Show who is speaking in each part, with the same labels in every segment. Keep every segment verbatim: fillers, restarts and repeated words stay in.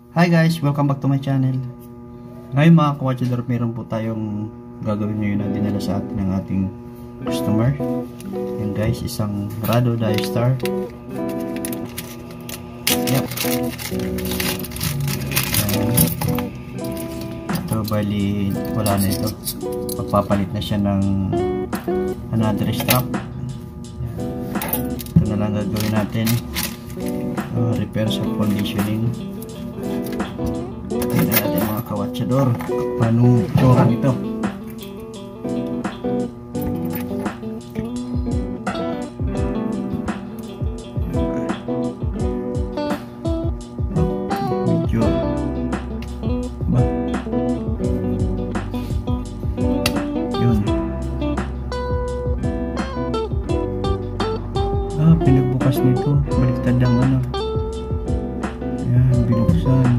Speaker 1: Hi guys! Welcome back to my channel. Ngayon mga kawatchador, meron po tayong gagawin ngayon na dinala sa atin ng ating customer. Yan guys, isang Rado Diastar. Yep. Yan. Ito bali wala na ito. Magpapalit na siya ng another strap. Yan. Ito na lang gagawin natin. Uh, repair sa conditioning. Tingnan natin mga kawatchador paano itsura nito. Medyo ba yun, ah pinagbukas nito, baliktad ang ano. Yan, binuksan.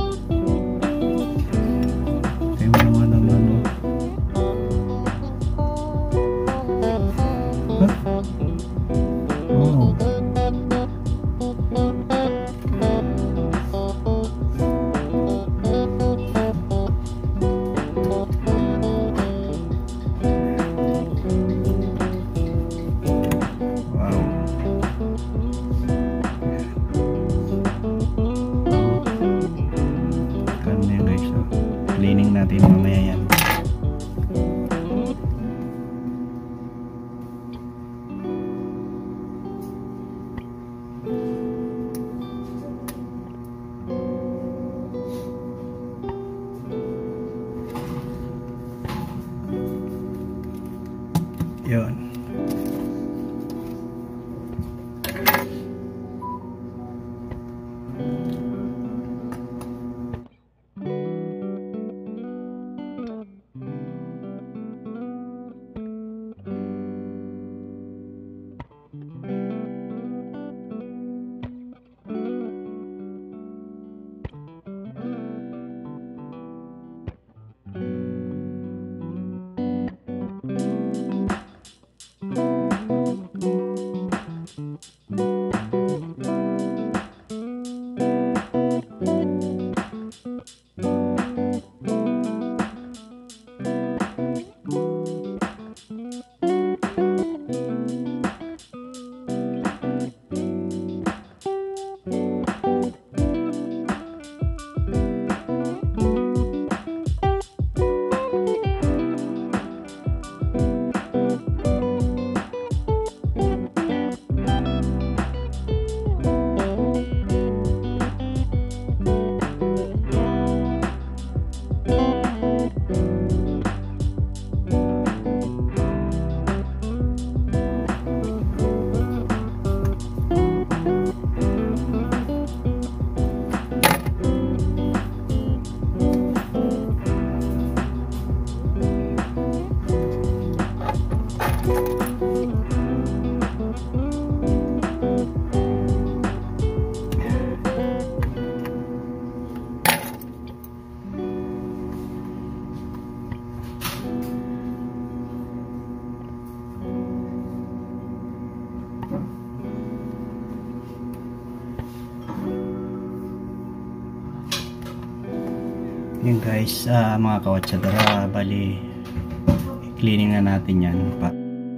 Speaker 1: Cleaning natin mamaya yan. Yun. Yun guys, uh, mga kawatchador, uh, bali cleaning na natin yan pa.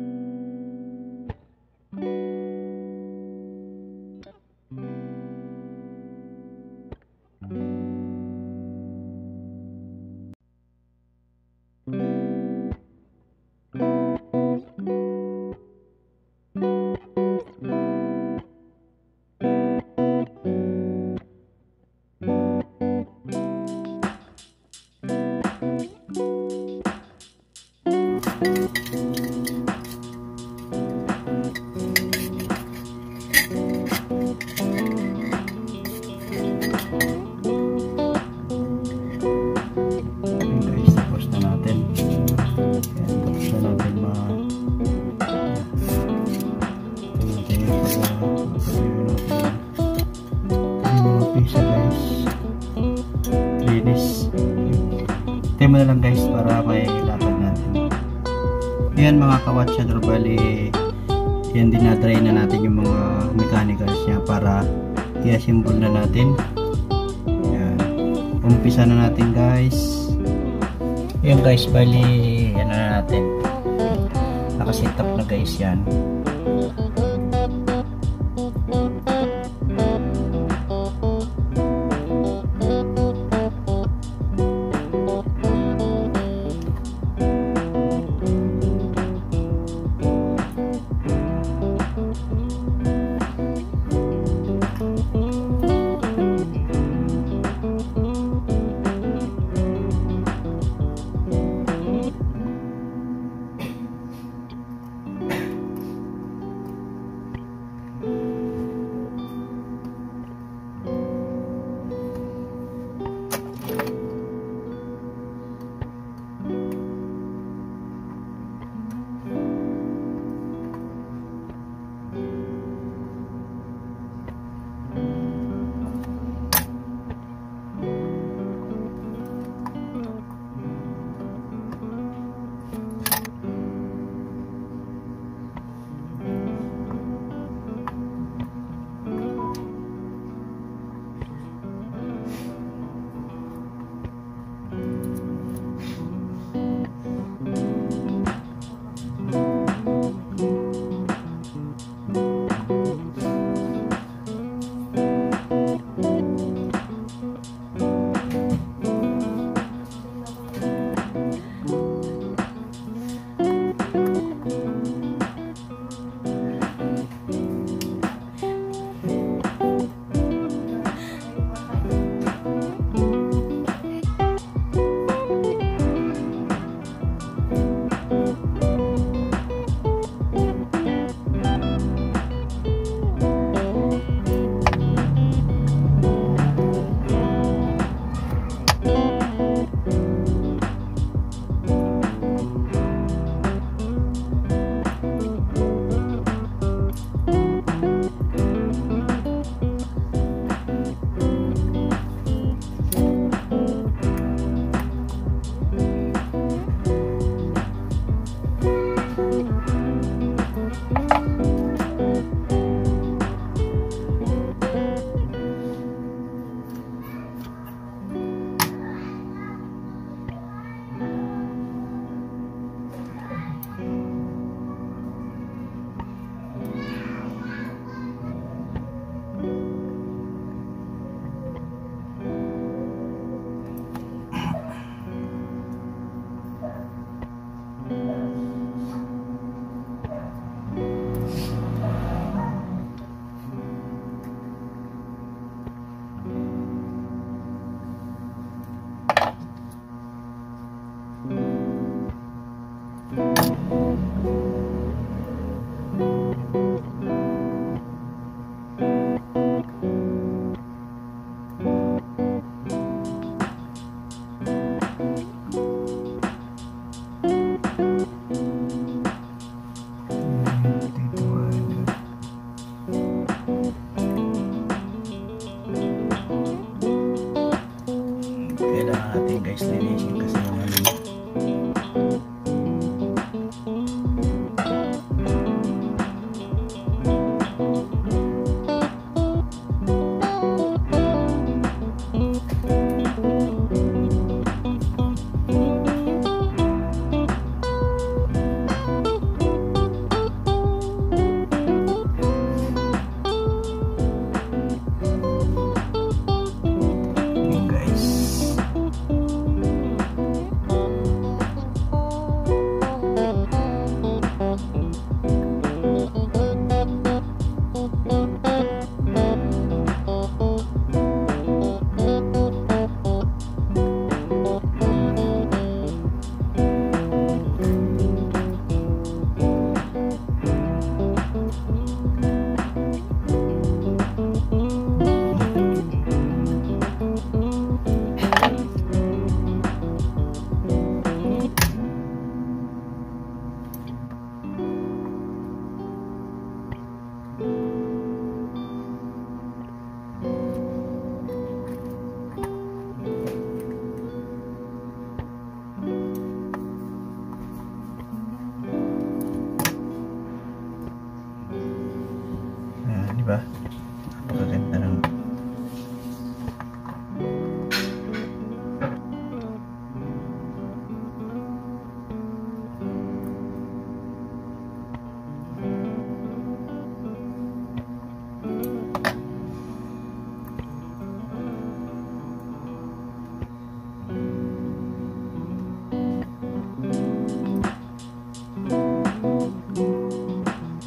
Speaker 1: Tayo mo na lang guys para may latag natin. Yan mga kawatchador, bali yan dinadry na natin yung mga mechanicals niya para i-assemble na natin. Yan. umpisa na natin guys. Yun guys, bali ano na natin, nakaset up na guys yan.
Speaker 2: ba? Napakaganda ng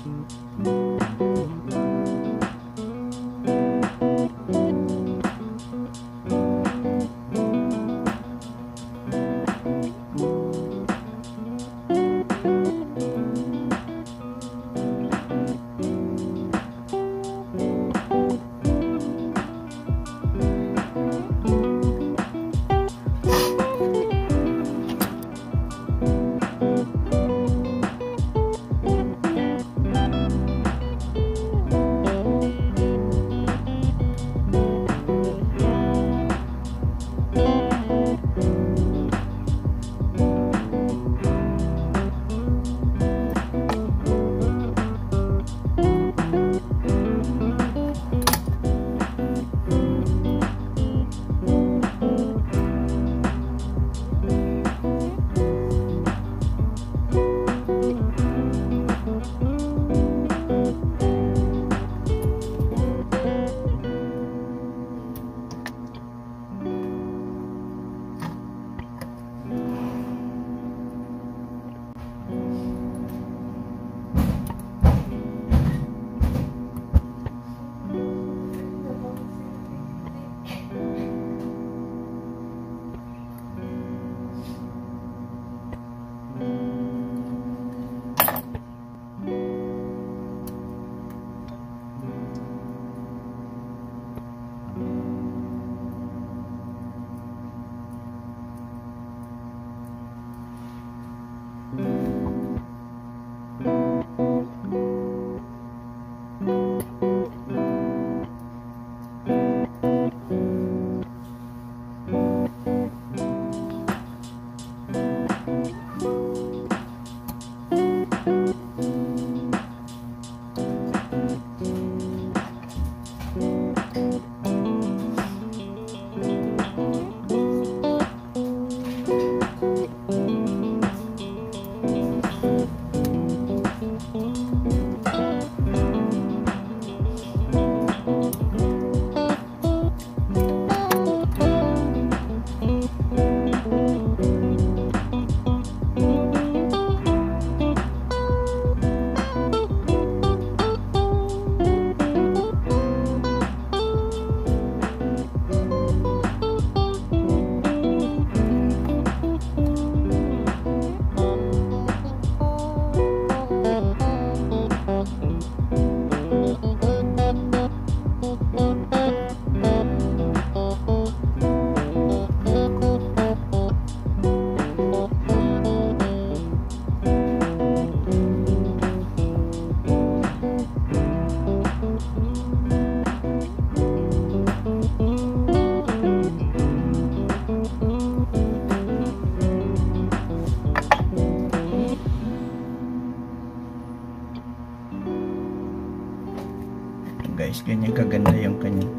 Speaker 1: Guys, ganyan kaganda yung kanyang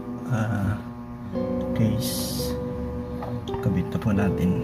Speaker 1: uh, case. Kabit na po natin.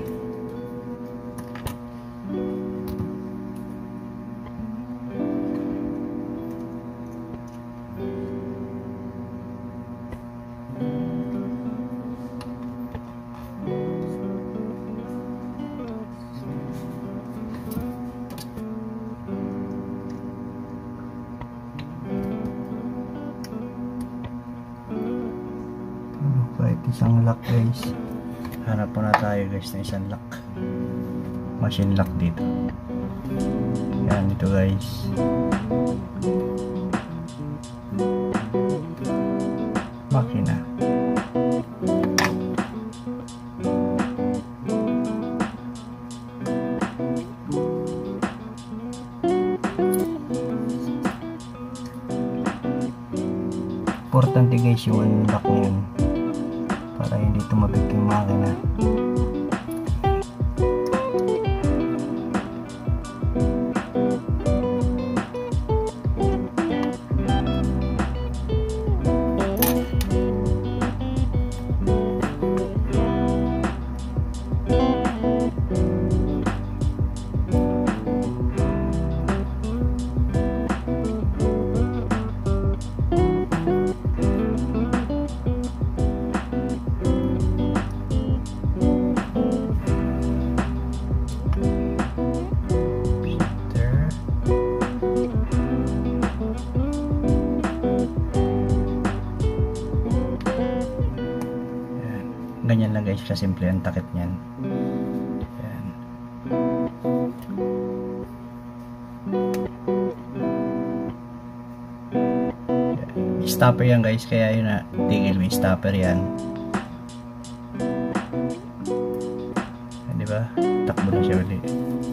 Speaker 1: Isang lock guys, hanap po na tayo guys na isang lock, machine lock dito. Yan, ito guys. Makina. Importante guys yung lock na yun para hindi tumabig yung makina. siya simple ang takip niyan. Yan. Stopper yan guys, kaya yun na tigil may stopper yan. Di ba? Takbo na siya ulit.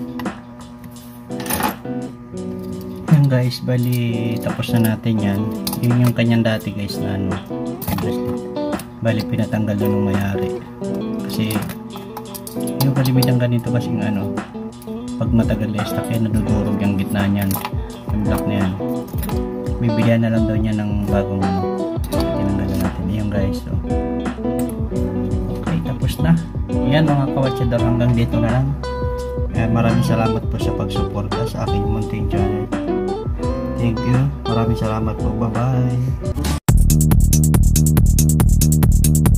Speaker 1: Yan guys, bali tapos na natin yan. Yun yung kanyang dati guys na ano, bali pinatanggal doon ng mayari. Kasi yung kalimitan ganito kasing ano, pag matagal na stock yan, nadudurog yung gitna niyan, yung block na yan. Bibilihan na lang daw niya ng bagong ano. Tinanggalan natin yung guys. So, okay, tapos na. Yan mga kawatsyador, hanggang dito na lang. Eh, maraming salamat po sa pagsuporta sa aking munting channel. Thank you. Maraming salamat po. Bye bye.